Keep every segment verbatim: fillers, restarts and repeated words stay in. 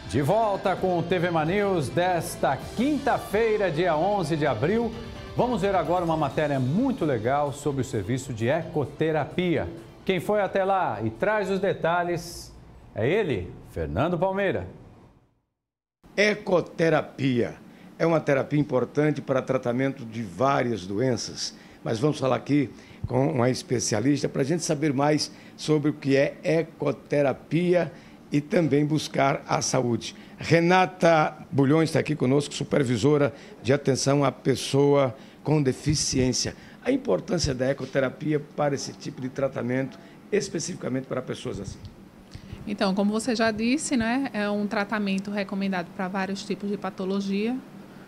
De volta com o T V Mania News desta quinta-feira, dia onze de abril. Vamos ver agora uma matéria muito legal sobre o serviço de ecoterapia. Quem foi até lá e traz os detalhes é ele, Fernando Palmeira. Ecoterapia é uma terapia importante para tratamento de várias doenças, mas vamos falar aqui com uma especialista para a gente saber mais sobre o que é ecoterapia e também buscar a saúde. Renata Bulhões está aqui conosco, supervisora de atenção à pessoa com deficiência. A importância da ecoterapia para esse tipo de tratamento, especificamente para pessoas assim. Então, como você já disse, né, é um tratamento recomendado para vários tipos de patologia.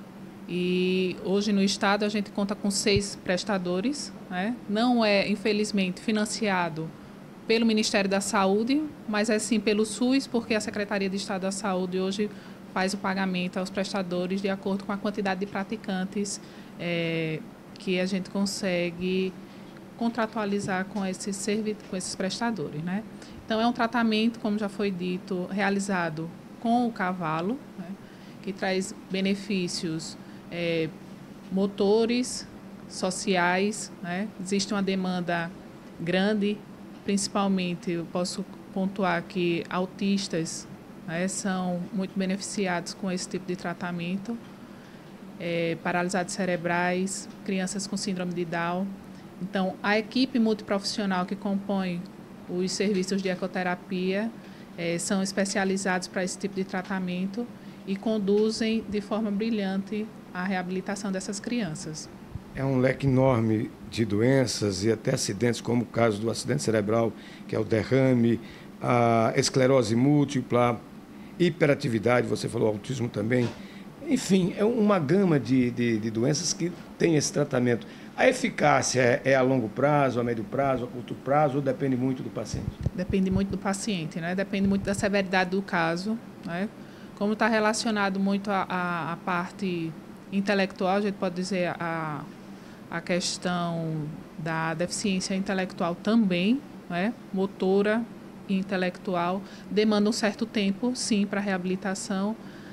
E hoje no estado a gente conta com seis prestadores, né? Não é, infelizmente, financiado pelo Ministério da Saúde, mas é sim pelo SUS, porque a Secretaria de Estado da Saúde hoje faz o pagamento aos prestadores de acordo com a quantidade de praticantes é, que a gente consegue contratualizar com esses, servi com esses prestadores, né? Então, é um tratamento, como já foi dito, realizado com o cavalo, né, que traz benefícios é, motores, sociais, né? Existe uma demanda grande, principalmente, eu posso pontuar que autistas, né, são muito beneficiados com esse tipo de tratamento, é, paralisados cerebrais, crianças com síndrome de Down. Então, a equipe multiprofissional que compõe os serviços de ecoterapia eh, são especializados para esse tipo de tratamento e conduzem de forma brilhante a reabilitação dessas crianças. É um leque enorme de doenças e até acidentes, como o caso do acidente cerebral, que é o derrame, a esclerose múltipla, hiperatividade, você falou autismo também. Enfim, é uma gama de, de, de doenças que tem esse tratamento. A eficácia é a longo prazo, a médio prazo, a curto prazo, ou depende muito do paciente? Depende muito do paciente, né? Depende muito da severidade do caso, né? Como está relacionado muito à parte intelectual, a gente pode dizer a, a questão da deficiência intelectual também, né? Motora e intelectual, demanda um certo tempo, sim, para a reabilitação,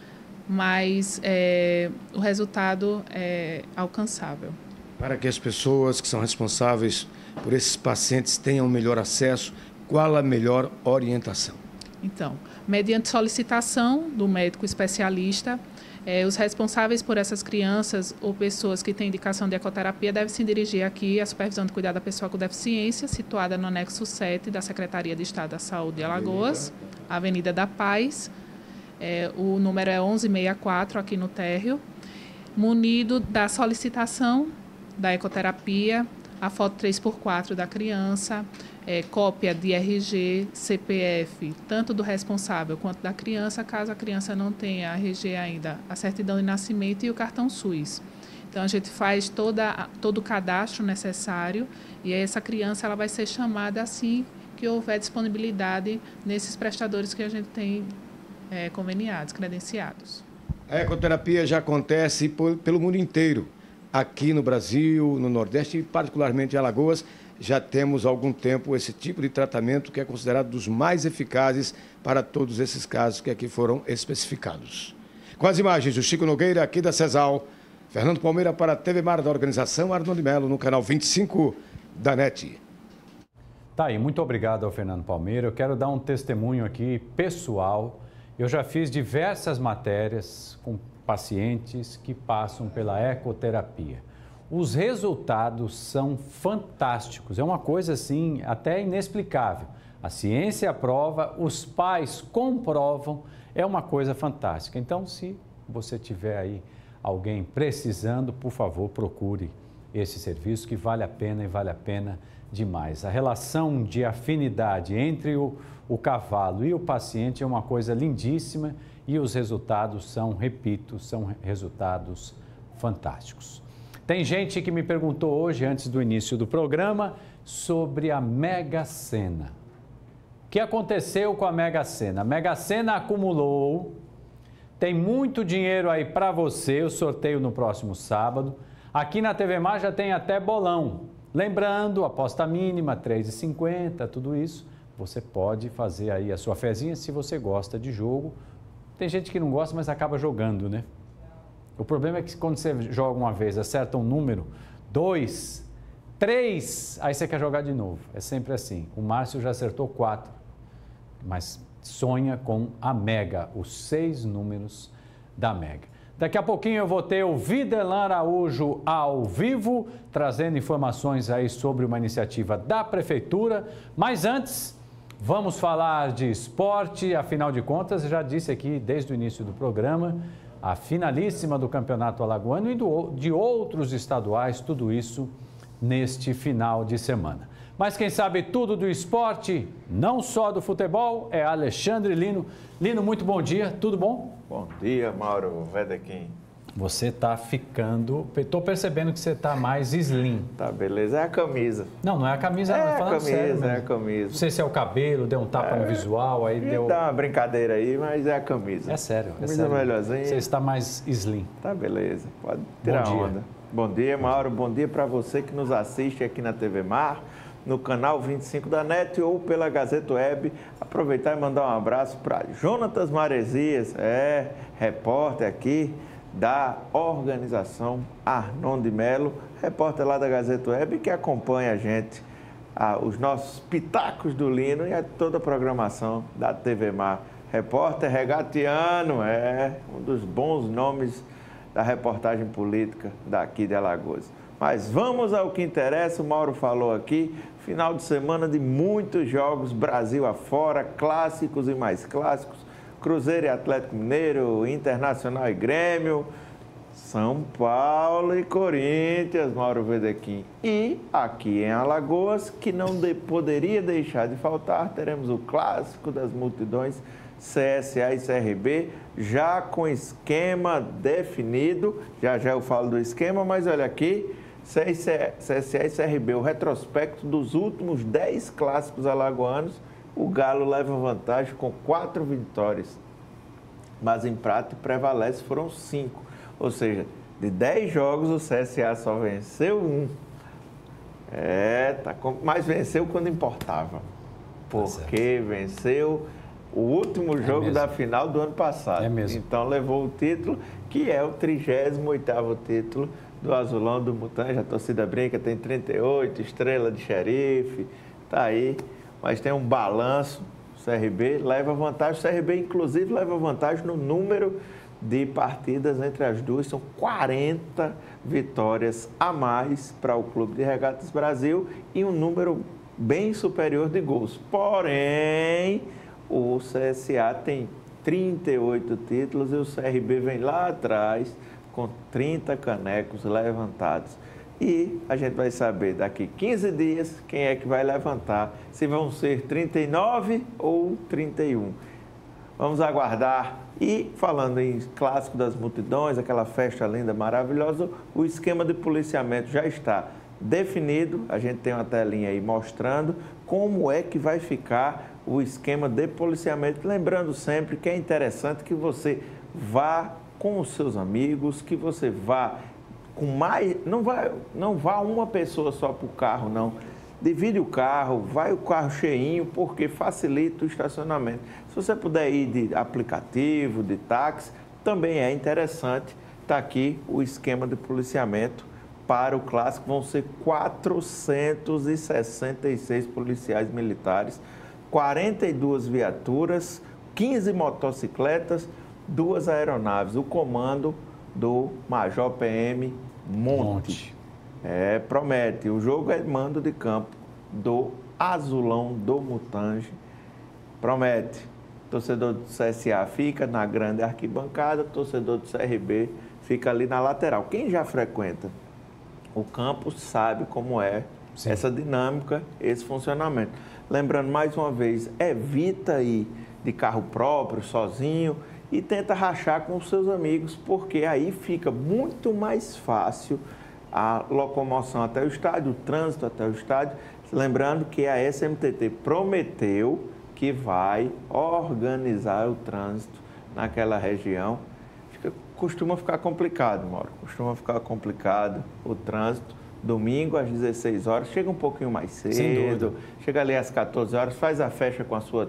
mas é, o resultado é alcançável. Para que as pessoas que são responsáveis por esses pacientes tenham melhor acesso, qual a melhor orientação? Então, mediante solicitação do médico especialista, eh, os responsáveis por essas crianças ou pessoas que têm indicação de ecoterapia devem se dirigir aqui à Supervisão de Cuidado da Pessoa com Deficiência, situada no anexo sete da Secretaria de Estado da Saúde de Alagoas, Avenida da Paz. Eh, o número é onze sessenta e quatro, aqui no térreo, munido da solicitação da ecoterapia, a foto três por quatro da criança, é, cópia de R G, C P F, tanto do responsável quanto da criança, caso a criança não tenha a R G ainda, a certidão de nascimento e o cartão SUS. Então, a gente faz toda, todo o cadastro necessário e essa criança ela vai ser chamada assim que houver disponibilidade nesses prestadores que a gente tem é, conveniados, credenciados. A ecoterapia já acontece por, pelo mundo inteiro. Aqui no Brasil, no Nordeste e particularmente em Alagoas, já temos há algum tempo esse tipo de tratamento que é considerado dos mais eficazes para todos esses casos que aqui foram especificados. Com as imagens do Chico Nogueira, aqui da CESAL, Fernando Palmeira para a T V Mar da organização Arnaldo Melo, no canal vinte e cinco da NET. Tá aí, muito obrigado ao Fernando Palmeira. Eu quero dar um testemunho aqui pessoal. Eu já fiz diversas matérias com pacientes que passam pela ecoterapia. Os resultados são fantásticos, é uma coisa assim até inexplicável. A ciência aprova, os pais comprovam, é uma coisa fantástica. Então, se você tiver aí alguém precisando, por favor, procure esse serviço que vale a pena e vale a pena demais. A relação de afinidade entre o, o cavalo e o paciente é uma coisa lindíssima. E os resultados são, repito, são resultados fantásticos. Tem gente que me perguntou hoje, antes do início do programa, sobre a Mega Sena. O que aconteceu com a Mega Sena? A Mega Sena acumulou, tem muito dinheiro aí para você, o sorteio no próximo sábado. Aqui na T V Mar já tem até bolão. Lembrando, aposta mínima, três reais e cinquenta centavos, tudo isso. Você pode fazer aí a sua fezinha se você gosta de jogo. tem gente que não gosta, mas acaba jogando, né? O problema é que quando você joga uma vez, acerta um número, dois, três, aí você quer jogar de novo. É sempre assim. O Márcio já acertou quatro, mas sonha com a Mega, os seis números da Mega. Daqui a pouquinho eu vou ter o Videlan Araújo ao vivo, trazendo informações aí sobre uma iniciativa da Prefeitura. Mas antes, vamos falar de esporte. Afinal de contas, já disse aqui desde o início do programa, a finalíssima do Campeonato Alagoano e do, de outros estaduais, tudo isso neste final de semana. Mas quem sabe tudo do esporte, não só do futebol, é Alexandre Lino. Lino, muito bom dia, tudo bom? Bom dia, Mauro Wedequim. Você está ficando... Estou percebendo que você está mais slim. Tá, beleza. É a camisa. Não, não é a camisa, é não. É a falando camisa, sério, é a camisa. Não sei se é o cabelo, deu um tapa é, no visual, aí deu... Dá uma brincadeira aí, mas é a camisa. É sério, é camisa sério. melhorzinha. Você está mais slim. Tá, beleza. Pode tirar bom onda. Dia. Bom dia, Mauro. Bom dia para você que nos assiste aqui na T V Mar, no canal vinte e cinco da NET ou pela Gazeta Web. Aproveitar e mandar um abraço para Jonatas Maresias, é, repórter aqui da organização Arnon de Melo, repórter lá da Gazeta Web, que acompanha a gente, ah, os nossos pitacos do Lino e a toda a programação da T V Mar. Repórter regatiano, é um dos bons nomes da reportagem política daqui de Alagoas. Mas vamos ao que interessa, o Mauro falou aqui, final de semana de muitos jogos Brasil afora, clássicos e mais clássicos, Cruzeiro e Atlético Mineiro, Internacional e Grêmio, São Paulo e Corinthians, Mauro Wedequim. E aqui em Alagoas, que não de, poderia deixar de faltar, teremos o clássico das multidões, C S A e C R B, já com esquema definido. Já já eu falo do esquema, mas olha aqui, C S A e C R B, o retrospecto dos últimos dez clássicos alagoanos, o Galo leva vantagem com quatro vitórias, mas em prata prevalece foram cinco. Ou seja, de dez jogos o C S A só venceu um. É, tá com... mas venceu quando importava, porque tá venceu o último jogo é da final do ano passado. É mesmo. Então levou o título, que é o trigésimo oitavo título do Azulão do Mutange. A torcida brinca, tem trinta e oito, estrela de xerife, tá aí. Mas tem um balanço, o C R B leva vantagem. O C R B, inclusive, leva vantagem no número de partidas entre as duas. São quarenta vitórias a mais para o Clube de Regatas Brasil e um número bem superior de gols. Porém, o C S A tem trinta e oito títulos e o C R B vem lá atrás com trinta canecos levantados. E a gente vai saber daqui quinze dias quem é que vai levantar, se vão ser trinta e nove ou trinta e um. Vamos aguardar. E falando em clássico das multidões, aquela festa linda, maravilhosa, o esquema de policiamento já está definido. A gente tem uma telinha aí mostrando como é que vai ficar o esquema de policiamento. Lembrando sempre que é interessante que você vá com os seus amigos, que você vá com mais... Não, vai, não vá uma pessoa só para o carro, não. Divide o carro, vai o carro cheinho, porque facilita o estacionamento. Se você puder ir de aplicativo, de táxi, também é interessante. Está aqui o esquema de policiamento para o clássico. Vão ser quatrocentos e sessenta e seis policiais militares, quarenta e duas viaturas, quinze motocicletas, duas aeronaves. O comando do Major P M Monte. Monte. É, promete. O jogo é mando de campo do Azulão do Mutange. Promete. Torcedor do C S A fica na grande arquibancada, torcedor do C R B fica ali na lateral. Quem já frequenta o campo sabe como é Sim. essa dinâmica, esse funcionamento. Lembrando, mais uma vez, evita ir de carro próprio, sozinho, e tenta rachar com os seus amigos, porque aí fica muito mais fácil a locomoção até o estádio, o trânsito até o estádio. Lembrando que a S M T T prometeu que vai organizar o trânsito naquela região. Fica, costuma ficar complicado, Mauro, costuma ficar complicado o trânsito. Domingo às dezesseis horas, chega um pouquinho mais cedo, chega ali às quatorze horas, faz a festa com a sua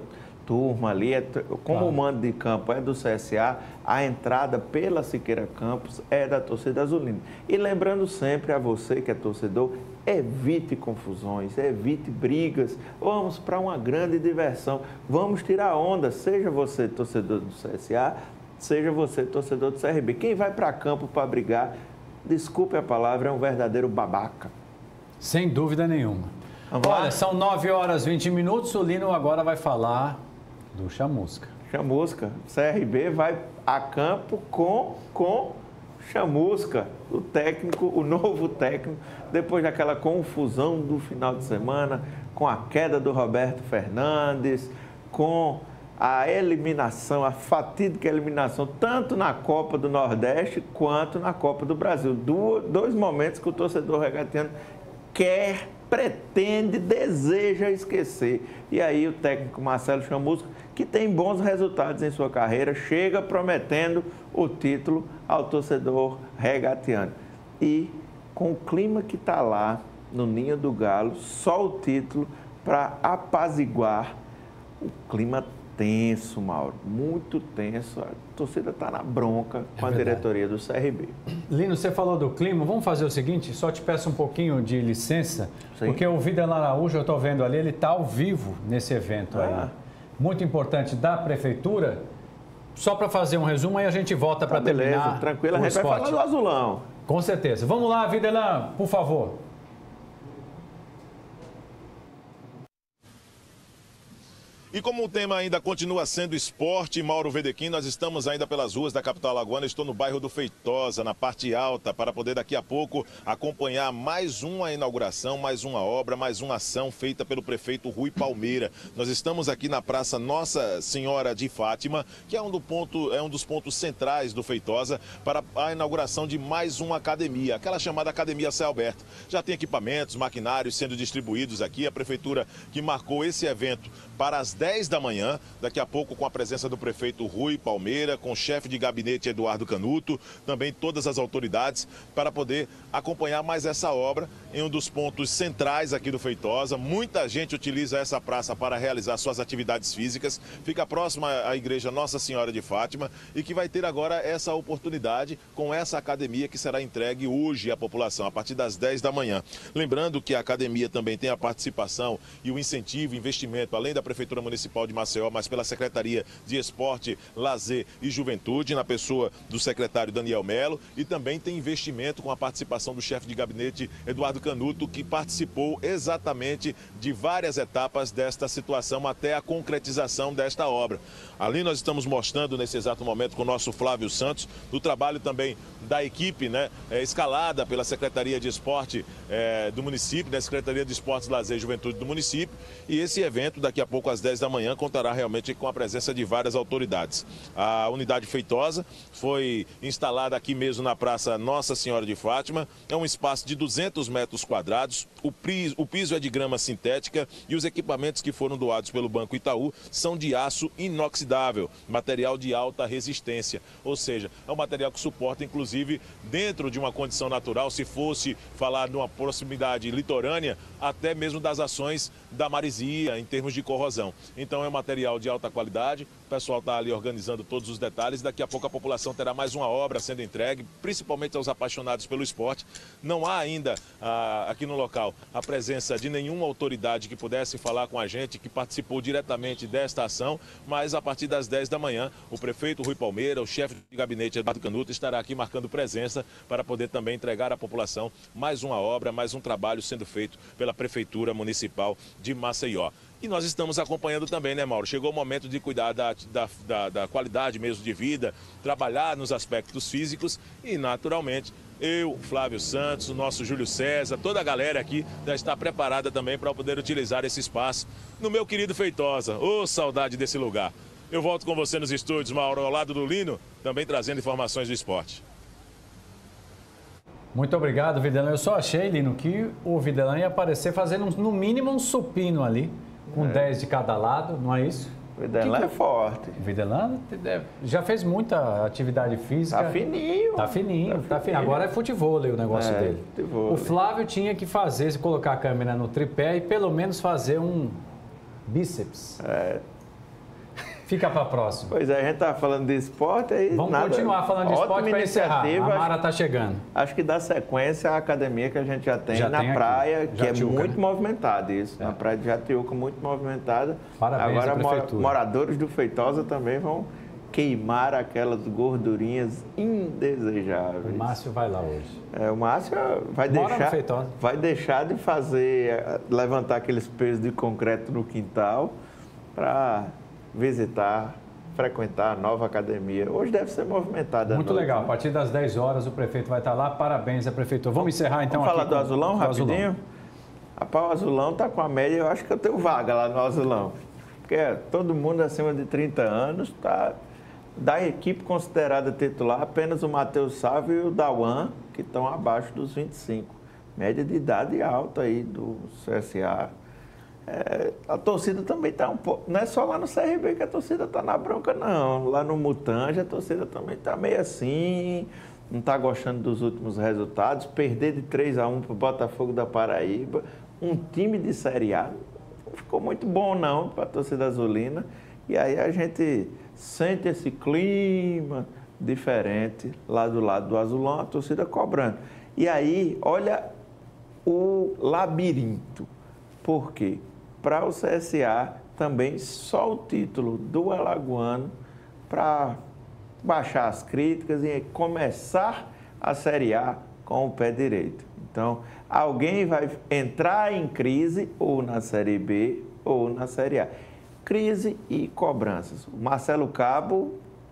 turma ali, é, como claro. O mando de campo é do C S A, a entrada pela Siqueira Campos é da torcida azulina. E lembrando sempre a você que é torcedor, evite confusões, evite brigas, vamos para uma grande diversão, vamos tirar onda, seja você torcedor do C S A, seja você torcedor do C R B. Quem vai para campo para brigar, desculpe a palavra, é um verdadeiro babaca. Sem dúvida nenhuma. Vamos Olha, lá? São nove horas e vinte minutos, o Lino agora vai falar do Chamusca. Chamusca. C R B vai a campo com, com Chamusca, o técnico, o novo técnico, depois daquela confusão do final de semana, com a queda do Roberto Fernandes, com a eliminação, a fatídica eliminação, tanto na Copa do Nordeste quanto na Copa do Brasil. Do, dois momentos que o torcedor regatiano quer, pretende, deseja esquecer. E aí o técnico Marcelo Chamusca, que tem bons resultados em sua carreira, chega prometendo o título ao torcedor regatiano. E com o clima que está lá no Ninho do Galo, só o título para apaziguar o clima tenso, Mauro, muito tenso. A torcida está na bronca com é a diretoria do C R B. Lino, você falou do clima, vamos fazer o seguinte, só te peço um pouquinho de licença, Sim. porque o Videlan Araújo, eu estou vendo ali, ele está ao vivo nesse evento ah. aí. Muito importante da prefeitura. Só para fazer um resumo, aí a gente volta tá para terminar. Tranquilo, a gente vai falar do Azulão. Com certeza. Vamos lá, Videlan, por favor. E como o tema ainda continua sendo esporte, Mauro Wedequim, nós estamos ainda pelas ruas da capital alagoana. Estou no bairro do Feitosa, na parte alta, para poder daqui a pouco acompanhar mais uma inauguração, mais uma obra, mais uma ação feita pelo prefeito Rui Palmeira. Nós estamos aqui na Praça Nossa Senhora de Fátima, que é um, do ponto, é um dos pontos centrais do Feitosa, para a inauguração de mais uma academia, aquela chamada Academia Céu Aberto. Já tem equipamentos, maquinários sendo distribuídos aqui. A prefeitura que marcou esse evento para as dez da manhã, daqui a pouco com a presença do prefeito Rui Palmeira, com o chefe de gabinete Eduardo Canuto, também todas as autoridades, para poder acompanhar mais essa obra em um dos pontos centrais aqui do Feitosa. Muita gente utiliza essa praça para realizar suas atividades físicas, fica próxima à igreja Nossa Senhora de Fátima e que vai ter agora essa oportunidade com essa academia que será entregue hoje à população, a partir das dez da manhã. Lembrando que a academia também tem a participação e o incentivo, investimento, além da Prefeitura Municipal de Maceió, mas pela Secretaria de Esporte, Lazer e Juventude, na pessoa do secretário Daniel Melo, e também tem investimento com a participação do chefe de gabinete Eduardo Canuto, que participou exatamente de várias etapas desta situação até a concretização desta obra. Ali nós estamos mostrando nesse exato momento com o nosso Flávio Santos, do trabalho também da equipe, né, é, escalada pela Secretaria de Esporte é, do município, da Secretaria de Esportes, Lazer e Juventude do município, e esse evento daqui a pouco às dez da manhã contará realmente com a presença de várias autoridades. A unidade Feitosa foi instalada aqui mesmo na Praça Nossa Senhora de Fátima, é um espaço de duzentos metros quadrados, o piso, o piso é de grama sintética e os equipamentos que foram doados pelo Banco Itaú são de aço inoxidável, material de alta resistência, ou seja, é um material que suporta inclusive dentro de uma condição natural, se fosse falar de uma proximidade litorânea, até mesmo das ações da maresia em termos de corrosão. Então é um material de alta qualidade, o pessoal está ali organizando todos os detalhes, daqui a pouco a população terá mais uma obra sendo entregue, principalmente aos apaixonados pelo esporte. Não há ainda ah, aqui no local a presença de nenhuma autoridade que pudesse falar com a gente, que participou diretamente desta ação, mas a partir das dez da manhã, o prefeito Rui Palmeira, o chefe de gabinete Eduardo Canuto, estará aqui marcando presença para poder também entregar à população mais uma obra, mais um trabalho sendo feito pela Prefeitura Municipal de Maceió. E nós estamos acompanhando também, né, Mauro? Chegou o momento de cuidar da, da, da, da qualidade mesmo de vida, trabalhar nos aspectos físicos e, naturalmente, eu, Flávio Santos, o nosso Júlio César, toda a galera aqui já está preparada também para poder utilizar esse espaço no meu querido Feitosa. Ô, oh, saudade desse lugar. Eu volto com você nos estúdios, Mauro, ao lado do Lino, também trazendo informações do esporte. Muito obrigado, Videlan. Eu só achei, Lino, que o Videlan ia aparecer fazendo no mínimo um supino ali, com é. dez de cada lado, não é isso? O Videlan que... é forte. O Videlan já fez muita atividade física. Tá fininho. Tá fininho, tá, tá fininho. Agora é futebol o negócio é, dele. Futebol. O Flávio tinha que fazer, se colocar a câmera no tripé e pelo menos fazer um bíceps. É. fica para a próxima. Pois é, a gente estava falando de esporte aí. Vamos nada, continuar falando de esporte para encerrar. A Mara está chegando. Acho que dá sequência à academia que a gente já tem já na tem praia, aqui. que Jatiuca, é muito né? movimentada isso. É. Na praia de Jatiuca, muito movimentada. Parabéns Agora, à prefeitura. moradores do Feitosa também vão queimar aquelas gordurinhas indesejáveis. O Márcio vai lá hoje. É, o Márcio vai Mora no deixar, Feitosa. vai deixar de fazer, levantar aqueles pesos de concreto no quintal para visitar, frequentar a nova academia. Hoje deve ser movimentada. Muito noite, legal. né? A partir das dez horas o prefeito vai estar lá. Parabéns à prefeitura. Vamos encerrar então Vamos aqui falar do com- Azulão com o rapidinho? Azulão. Rapaz, o Azulão tá com a média, eu acho que eu tenho vaga lá no Azulão. Porque todo mundo acima de trinta anos tá da equipe considerada titular, apenas o Matheus Sávio e o Dawan, que estão abaixo dos vinte e cinco. Média de idade alta aí do C S A. É, a torcida também está um pouco... Não é só lá no C R B que a torcida está na bronca, não. Lá no Mutange a torcida também está meio assim, não está gostando dos últimos resultados. Perder de três a um para o Botafogo da Paraíba, um time de Série A, não ficou muito bom não para a torcida azulina. E aí a gente sente esse clima diferente lá do lado do Azulão, a torcida cobrando. E aí, olha o labirinto. Por quê? Para o C S A, também só o título do alagoano para baixar as críticas e começar a Série A com o pé direito. Então, alguém vai entrar em crise ou na Série B ou na Série A. Crise e cobranças. O Marcelo Cabo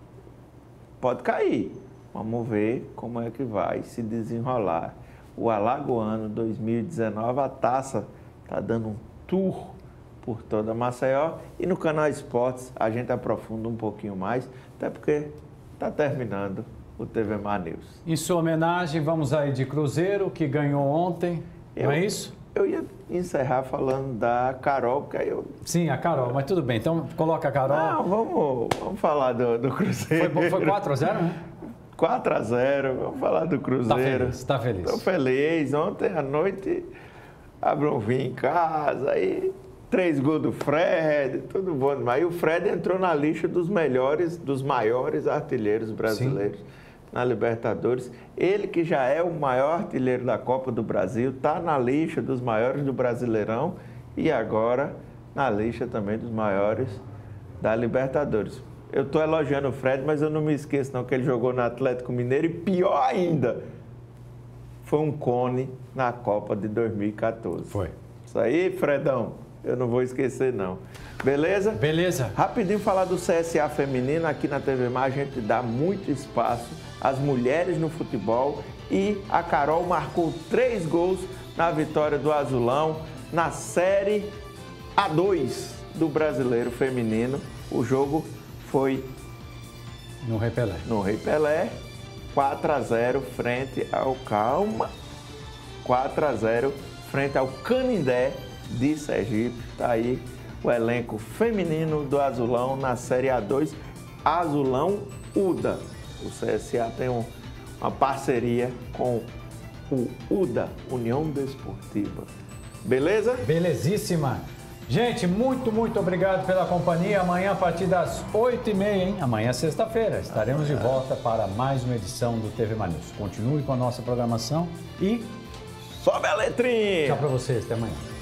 pode cair. Vamos ver como é que vai se desenrolar. O Alagoano dois mil e dezenove, a taça está dando um tour por toda Maceió. E no canal Esportes a gente aprofunda um pouquinho mais, até porque está terminando o T V Mar News. Em sua homenagem, vamos aí de Cruzeiro, que ganhou ontem, Eu- não é isso? Eu ia encerrar falando da Carol, porque aí eu... Sim, a Carol, mas tudo bem. Então, coloca a Carol. Não, vamos, vamos falar do, do Foi, Cruzeiro. bom- foi quatro a zero, né? quatro a zero, vamos falar do Tá Cruzeiro. feliz, tá feliz. Estou feliz. Ontem à noite abri um vinho em casa, aí três gols do Fred, tudo bom. Mas aí o Fred entrou na lista dos melhores, dos maiores artilheiros brasileiros na Libertadores. Ele que já é o maior artilheiro da Copa do Brasil, está na lista dos maiores do Brasileirão e agora na lista também dos maiores da Libertadores. Eu estou elogiando o Fred, mas eu não me esqueço não que ele jogou no Atlético Mineiro e pior ainda, foi um cone na Copa de dois mil e quatorze. Foi. Isso aí, Fredão, eu não vou esquecer não. Beleza? Beleza. Rapidinho falar do C S A feminino, aqui na T V Mar a gente dá muito espaço às mulheres no futebol e a Carol marcou três gols na vitória do Azulão na Série A dois do Brasileiro Feminino. O jogo foi No Rei Pelé. no Rei Pelé, quatro a zero frente ao Calma, quatro a zero frente ao Canindé de Sergipe. Está aí o elenco feminino do Azulão na Série A dois, Azulão UDA. O C S A tem um, uma parceria com o UDA, União Desportiva. Beleza? Belezíssima. Gente, muito, muito obrigado pela companhia. Amanhã, a partir das oito e meia, hein? Amanhã é sexta-feira. Estaremos de volta para mais uma edição do T V Mar News. Continue com a nossa programação e Sobe a letrinha! tchau para vocês. Até amanhã.